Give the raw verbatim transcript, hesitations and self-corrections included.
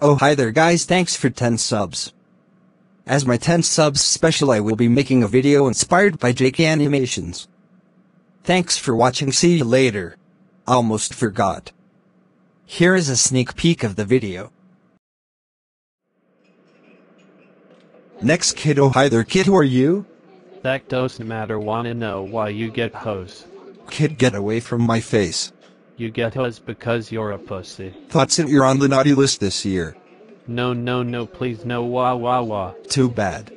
Oh hi there guys, thanks for ten subs. As my ten subs special, I will be making a video inspired by Jake Animations. Thanks for watching, see you later. Almost forgot. Here is a sneak peek of the video. Next kid. Oh hi there kid, who are you? That doesn't matter, wanna know why you get hose. Kid, get away from my face. You get hose because you're a pussy. Thoughts that you're on the naughty list this year. No no no please no, wah wah wah. Too bad.